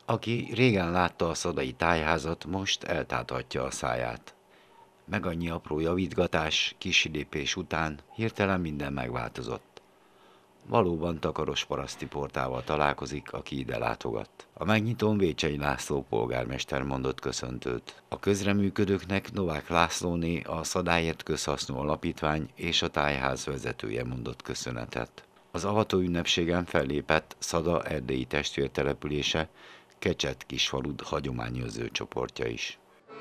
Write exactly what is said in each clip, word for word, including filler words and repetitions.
Aki régen látta a szadai tájházat, most eltáthatja a száját. Meg annyi apró javítgatás, kis lépés után hirtelen minden megváltozott. Valóban takaros paraszti portával találkozik, aki ide látogat. A megnyitón Vécsei László polgármester mondott köszöntőt. A közreműködőknek Novák Lászlóné, a Szadáért Közhasznú Alapítvány és a tájház vezetője mondott köszönetet. Az avató ünnepségen fellépett Szada erdélyi testvértelepülése, Kecset-Kisfalud hagyományőrző csoportja is.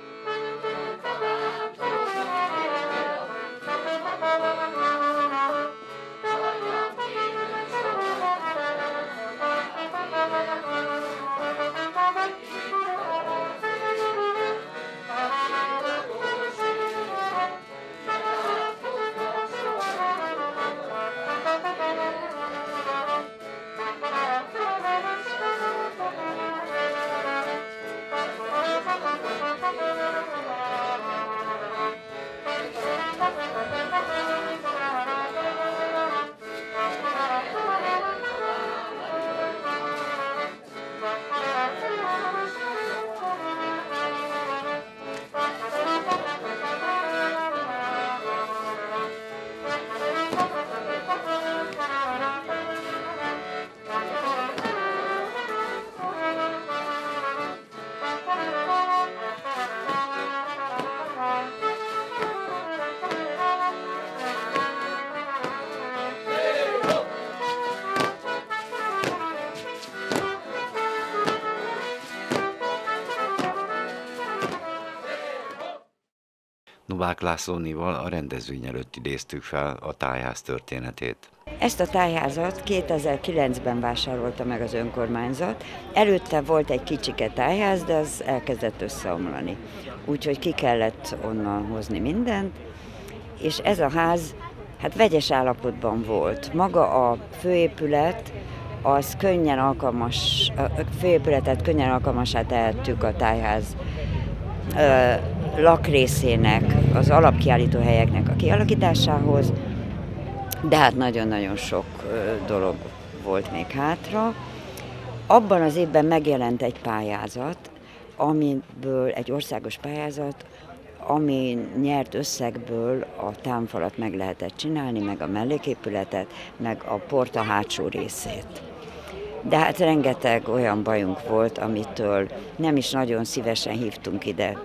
Novák Lászlónéval a rendezvény előtt idéztük fel a tájház történetét. Ezt a tájházat kétezer-kilencben vásárolta meg az önkormányzat. Előtte volt egy kicsike tájház, de az elkezdett összeomlani. Úgyhogy ki kellett onnan hozni mindent, és ez a ház hát vegyes állapotban volt. Maga a főépület, az könnyen alkalmas, a főépületet könnyen alkalmassá tehettük a tájház ö, lakrészének, az alapkiállító helyeknek a kialakításához, de hát nagyon-nagyon sok dolog volt még hátra. Abban az évben megjelent egy pályázat, amiből egy országos pályázat, ami nyert összegből a támfalat meg lehetett csinálni, meg a melléképületet, meg a porta hátsó részét. De hát rengeteg olyan bajunk volt, amitől nem is nagyon szívesen hívtunk ide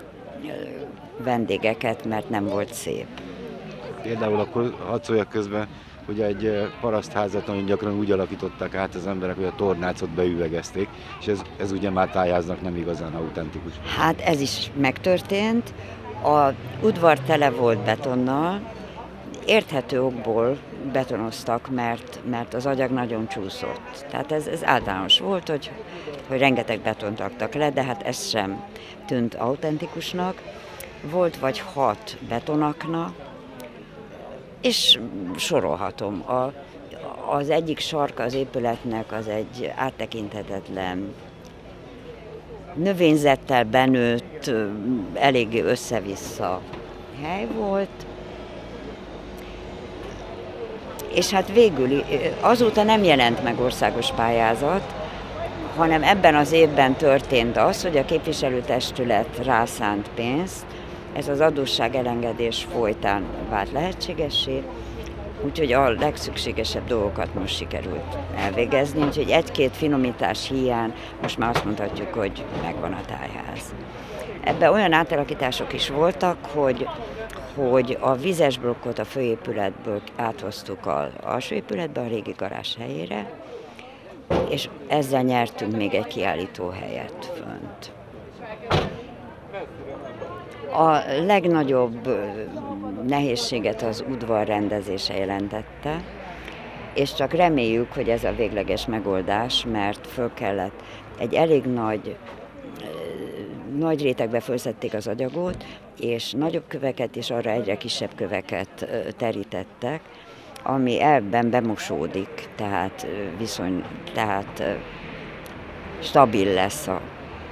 vendégeket, mert nem volt szép. Például akkor hadd szóljak közben, hogy egy parasztházat nagyon gyakran úgy alakították át az emberek, hogy a tornácot beüvegezték, és ez, ez ugye már tájháznak nem igazán autentikus. Hát ez is megtörtént. A udvar tele volt betonnal, érthető okból betonoztak, mert, mert az agyag nagyon csúszott. Tehát ez, ez általános volt, hogy, hogy rengeteg betont raktak le, de hát ez sem tűnt autentikusnak. Volt vagy hat betonakna, és sorolhatom. A, az egyik sarka az épületnek az egy áttekinthetetlen, növényzettel benőtt, eléggé össze-vissza hely volt. És hát végül azóta nem jelent meg országos pályázat, hanem ebben az évben történt az, hogy a képviselőtestület rászánt pénzt, ez az adósság elengedés folytán vált lehetségessé, úgyhogy a legszükségesebb dolgokat most sikerült elvégezni, úgyhogy egy-két finomítás hiány most már azt mondhatjuk, hogy megvan a tájház. Ebben olyan átalakítások is voltak, hogy, hogy a vizes blokkot a főépületből áthoztuk az alsóépületbe, a régi garázs helyére, és ezzel nyertünk még egy kiállítóhelyet fönt. A legnagyobb nehézséget az udvar rendezése jelentette, és csak reméljük, hogy ez a végleges megoldás, mert föl kellett egy elég nagy, nagy rétegbe fölszedték az agyagot, és nagyobb köveket és arra egyre kisebb köveket terítettek, ami ebben bemosódik, tehát viszony, tehát stabil lesz a,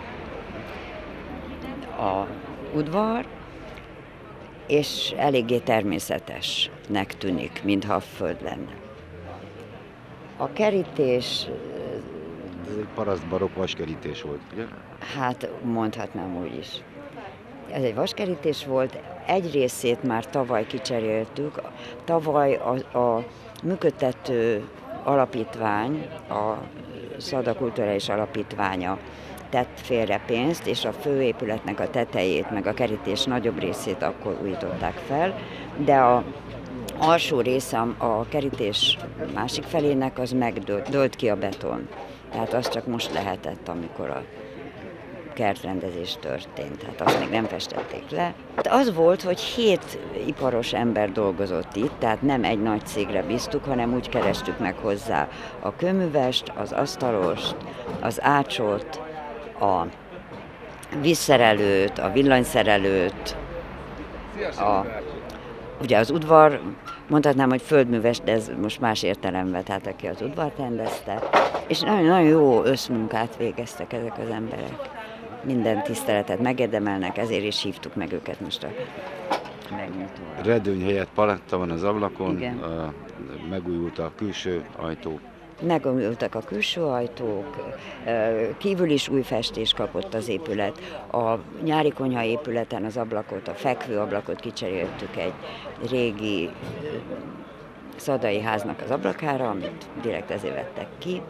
a udvar, és eléggé természetesnek tűnik, mintha a föld lenne. A kerítés Ez egy paraszt barokk vaskerítés volt, ugye? Hát mondhatnám úgy is. Ez egy vaskerítés volt, egy részét már tavaly kicseréltük. Tavaly a, a működtető alapítvány, a Szada Kulturális Alapítványa tett félre pénzt, és a főépületnek a tetejét, meg a kerítés nagyobb részét akkor újították fel, de a alsó része a kerítés másik felének az megdőlt, dőlt ki a beton. Tehát az csak most lehetett, amikor a kertrendezés történt, tehát azt még nem festették le. Az volt, hogy hét iparos ember dolgozott itt, tehát nem egy nagy cégre bíztuk, hanem úgy kerestük meg hozzá a kőművest, az asztalost, az ácsot, a vízszerelőt, a villanyszerelőt, a, ugye az udvar, mondhatnám, hogy földműves, de ez most más értelemben, tehát aki az udvart rendezte, és nagyon-nagyon jó összmunkát végeztek ezek az emberek. Minden tiszteletet megérdemelnek, ezért is hívtuk meg őket most a megnyitóra. Redőny helyett paletta van az ablakon, Igen. A, megújult a külső ajtó. Megújultak a külső ajtók, kívül is új festést kapott az épület. A nyári konyha épületen az ablakot, a fekvőablakot kicseréltük egy régi szadai háznak az ablakára, amit direkt ezért vettek ki.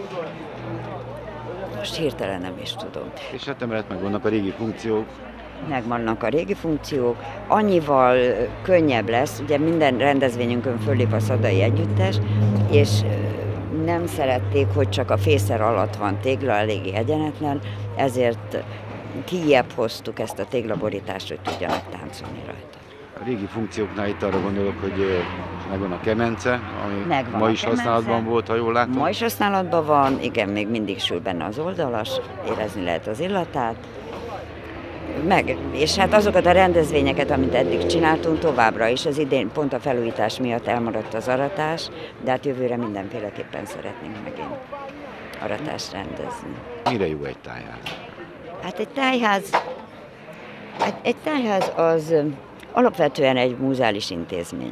Most hirtelen nem is tudom. És hát emellett meg vannak a régi funkciók. Megvannak a régi funkciók, annyival könnyebb lesz, ugye minden rendezvényünkön fölép a Szadai Együttes, és nem szerették, hogy csak a fészer alatt van tégla, eléggé egyenetlen, ezért kijjebb hoztuk ezt a téglaborítást, hogy tudjanak táncolni rajta. A régi funkcióknál itt arra gondolok, hogy megvan a kemence, ami Megvan ma a is kemence. használatban volt, ha jól látom. Ma is használatban van, igen, még mindig sül benne az oldalas, érezni lehet az illatát. Meg, és hát azokat a rendezvényeket, amit eddig csináltunk, továbbra is, az idén pont a felújítás miatt elmaradt az aratás, de hát jövőre mindenféleképpen szeretnénk megint aratást rendezni. Mire jó egy tájház? Hát egy tájház, egy, egy tájház az alapvetően egy múzeális intézmény.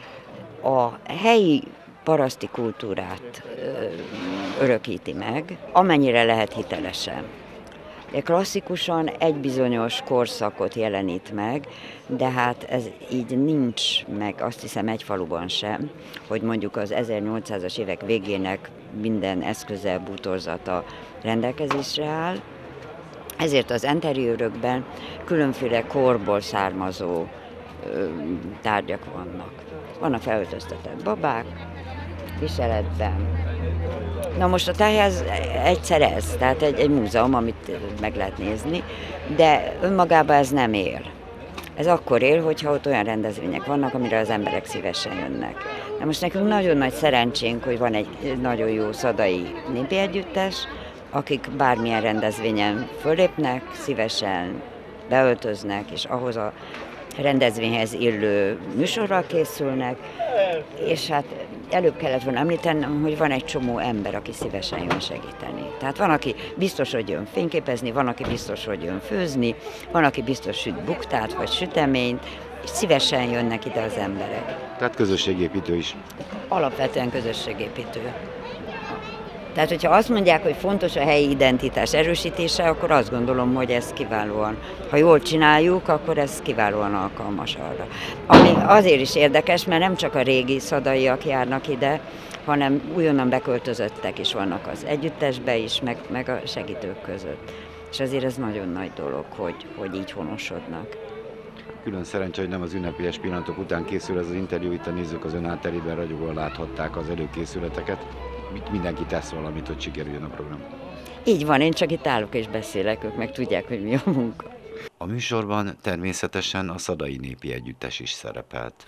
A helyi paraszti kultúrát örökíti meg, amennyire lehet hitelesen. Klasszikusan egy bizonyos korszakot jelenít meg, de hát ez így nincs meg, azt hiszem, egy faluban sem, hogy mondjuk az ezernyolcszázas évek végének minden eszköze, bútorzata rendelkezésre áll. Ezért az interiőrökben különféle korból származó ö, tárgyak vannak. Vannak felöltöztetett babák, viseletben. Na most a tájház egyszer ez, tehát egy, egy múzeum, amit meg lehet nézni, de önmagában ez nem él. Ez akkor él, hogyha ott olyan rendezvények vannak, amire az emberek szívesen jönnek. Na most nekünk nagyon nagy szerencsénk, hogy van egy nagyon jó szadai népi együttes, akik bármilyen rendezvényen fölépnek, szívesen beöltöznek, és ahhoz a rendezvényhez illő műsorral készülnek, és hát előbb kellett volna említenem, hogy van egy csomó ember, aki szívesen jön segíteni. Tehát van, aki biztos, hogy jön fényképezni, van, aki biztos, hogy jön főzni, van, aki biztos süt buktát vagy süteményt, és szívesen jönnek ide az emberek. Tehát közösségépítő is. Alapvetően közösségépítő. Tehát, hogyha azt mondják, hogy fontos a helyi identitás erősítése, akkor azt gondolom, hogy ez kiválóan, ha jól csináljuk, akkor ez kiválóan alkalmas arra. Ami azért is érdekes, mert nem csak a régi szadaiak járnak ide, hanem újonnan beköltözöttek is vannak az együttesbe is, meg, meg a segítők között. És azért ez nagyon nagy dolog, hogy, hogy így honosodnak. Külön szerencsé, hogy nem az ünnepélyes pillanatok után készül ez az interjú, itt a nézők az ön átterében ragyogóan láthatták az előkészületeket. Mindenki tesz valamit, hogy sikerüljön a program. Így van, én csak itt állok és beszélek, ők meg tudják, hogy mi a munka. A műsorban természetesen a Szadai Népi Együttes is szerepelt.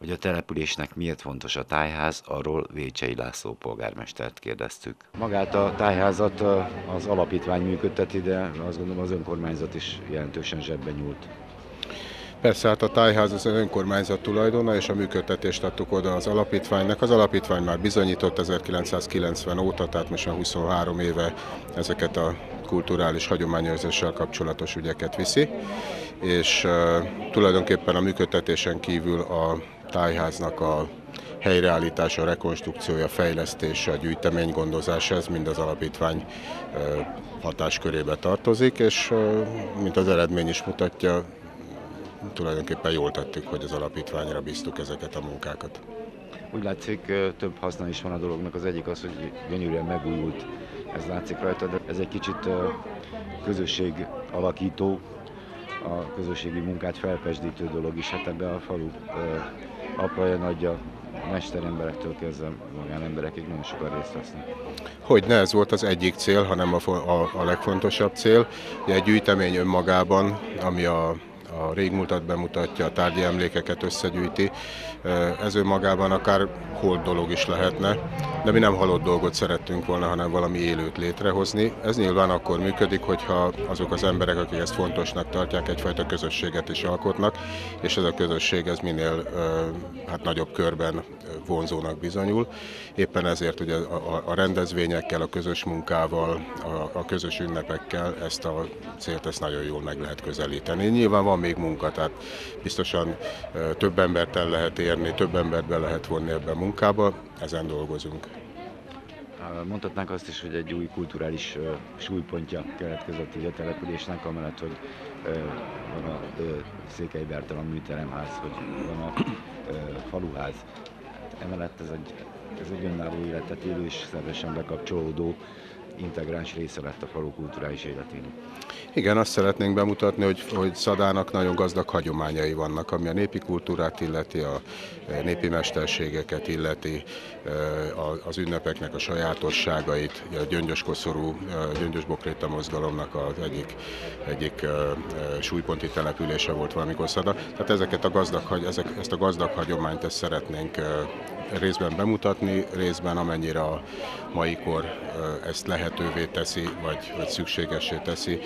Hogy a településnek miért fontos a tájház, arról Vécsei László polgármestert kérdeztük. Magát a tájházat az alapítvány működteti, de azt gondolom az önkormányzat is jelentősen zsebben nyúlt. Persze, hát a tájház az önkormányzat tulajdona, és a működtetést adtuk oda az alapítványnak. Az alapítvány már bizonyított ezerkilencszázkilencven óta, tehát most már huszonhárom éve ezeket a kulturális hagyományőrzéssel kapcsolatos ügyeket viszi, és uh, tulajdonképpen a működtetésen kívül a tájháznak a helyreállítása, a rekonstrukciója, fejlesztése, a gyűjtemény gondozása, ez mind az alapítvány uh, hatáskörébe tartozik, és uh, mint az eredmény is mutatja, tulajdonképpen jól tettük, hogy az alapítványra bíztuk ezeket a munkákat. Úgy látszik, több haszna is van a dolognak. Az egyik az, hogy gyönyörűen megújult, ez látszik rajta, de ez egy kicsit közösség alakító, a közösségi munkát felpesdítő dolog is. Hát ebbe a falu apraja, nagyja, mesteremberektől kezdve magánemberekig nagyon sokan részt vesznek. Hogy ne ez volt az egyik cél, hanem a, a, a legfontosabb cél. Egy gyűjtemény önmagában, ami a a régmúltat bemutatja, a tárgyi emlékeket összegyűjti. Ez önmagában akár holt dolog is lehetne, de mi nem halott dolgot szerettünk volna, hanem valami élőt létrehozni. Ez nyilván akkor működik, hogyha azok az emberek, akik ezt fontosnak tartják, egyfajta közösséget is alkotnak, és ez a közösség ez minél hát, nagyobb körben vonzónak bizonyul. Éppen ezért ugye a, a rendezvényekkel, a közös munkával, a, a közös ünnepekkel ezt a célt ezt nagyon jól meg lehet közelíteni. Nyilván van még munka, tehát biztosan több embert el lehet érni, több embert be lehet vonni ebbe a munkába, ezen dolgozunk. Mondhatnánk azt is, hogy egy új kulturális uh, súlypontja keletkezett így a településnek, amellett, hogy uh, van a uh, Székely Bertalan műteremház, hogy van a uh, faluház. Emellett ez egy, ez egy önálló életet élő és szervesen bekapcsolódó integráns része lett a falu kulturális életének. Igen, azt szeretnénk bemutatni, hogy, hogy Szadának nagyon gazdag hagyományai vannak, ami a népi kultúrát illeti, a népi mesterségeket illeti, az ünnepeknek a sajátosságait, a gyöngyöskoszorú, gyöngyösbokréta mozgalomnak az egyik, egyik súlyponti települése volt valamikor Szada. Tehát ezeket a gazdag, ezek, ezt a gazdag hagyományt ezt szeretnénk részben bemutatni, részben amennyire a mai kor ezt lehetővé teszi, vagy, vagy szükségessé teszi,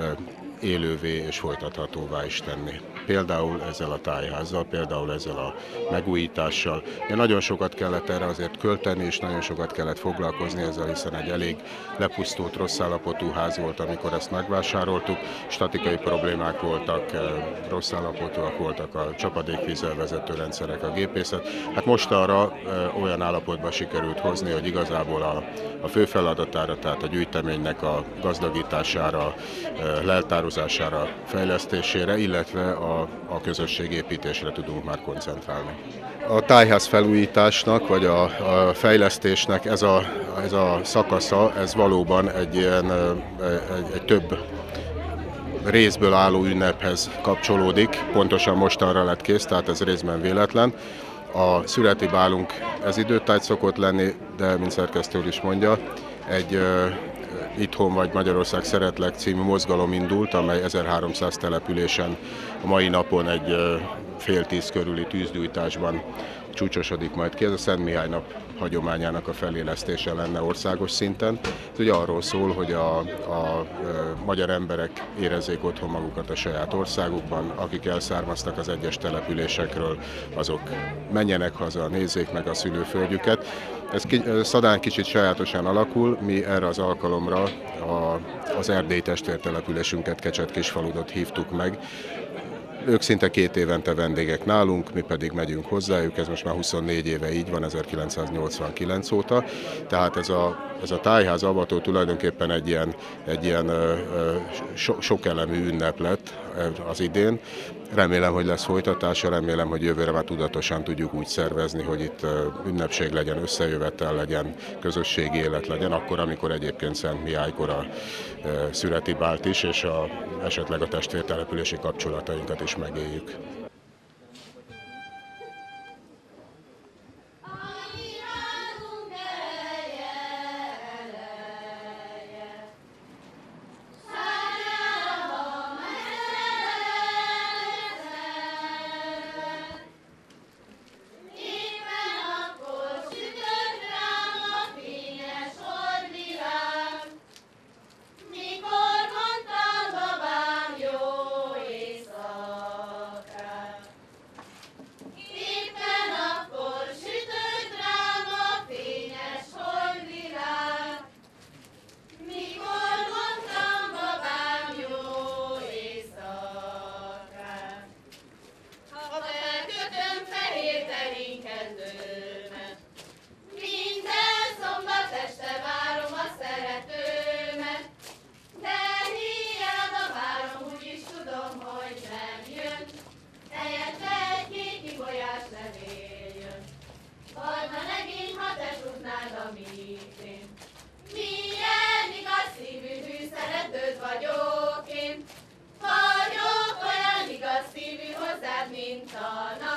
élővé és folytathatóvá is tenni. Például ezzel a tájházzal, például ezzel a megújítással. Ja, nagyon sokat kellett erre azért költeni, és nagyon sokat kellett foglalkozni ezzel, hiszen egy elég lepusztult, rossz állapotú ház volt, amikor ezt megvásároltuk. Statikai problémák voltak, rossz állapotúak voltak a csapadékvízzel vezető rendszerek, a gépészet. Hát most arra olyan állapotba sikerült hozni, hogy igazából a, a fő feladatára, tehát a gyűjteménynek a gazdagítására, leltározására, fejlesztésére, illetve a, a közösségépítésre tudunk már koncentrálni. A tájház felújításnak, vagy a, a fejlesztésnek ez a, ez a szakasza, ez valóban egy ilyen egy, egy több részből álló ünnephez kapcsolódik, pontosan mostanra lett kész, tehát ez részben véletlen. A születi bálunk ez időtájt szokott lenni, de mint szerkesztő úr is mondja, egy Itthon vagy Magyarország Szeretlek című mozgalom indult, amely ezerháromszáz településen a mai napon egy fél tíz körüli tűzgyújtásban csúcsosodik majd ki. Ez a Szent Mihály nap hagyományának a felélesztése lenne országos szinten. Ez ugye arról szól, hogy a, a magyar emberek érezzék otthon magukat a saját országukban, akik elszármaztak az egyes településekről, azok menjenek haza, nézzék meg a szülőföldjüket. Ez Szadán kicsit sajátosan alakul, mi erre az alkalomra a, az erdélyi testvértelepülésünket, Kecset-Kisfaludot hívtuk meg. Ők szinte két évente vendégek nálunk, mi pedig megyünk hozzájuk, ez most már huszonnégy éve így van, ezerkilencszáznyolcvankilenc óta. Tehát ez a, ez a tájház avató tulajdonképpen egy ilyen, egy ilyen ö, ö, so, sokelemű ünnep lett az idén. Remélem, hogy lesz folytatása, remélem, hogy jövőre már tudatosan tudjuk úgy szervezni, hogy itt ünnepség legyen, összejövetel legyen, közösségi élet legyen, akkor, amikor egyébként Szent Mihálykor a születi bált is, és a, esetleg a testvértelepülési kapcsolatainkat is megéljük. mint a nap.